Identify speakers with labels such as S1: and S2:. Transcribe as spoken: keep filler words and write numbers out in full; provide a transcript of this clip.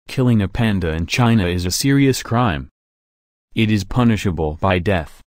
S1: Killing a panda in China is a serious crime. It is punishable by death.